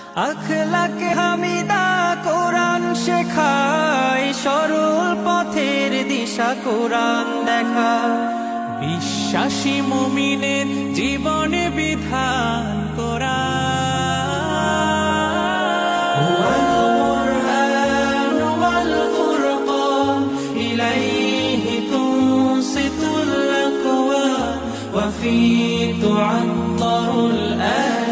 আখলাকে হামিদা কোরআন শেখায়, সরল পথের দিশা কোরআন দেখা। বিশ্বাসী মুমিনের জীবনে বিধান কোরআন। হুয়াল কুরআন ওয়াল ফুরকান, ইলাইহি তুনসিতুল আকওয়ান, ওয়া ফী তু'আত্তারুল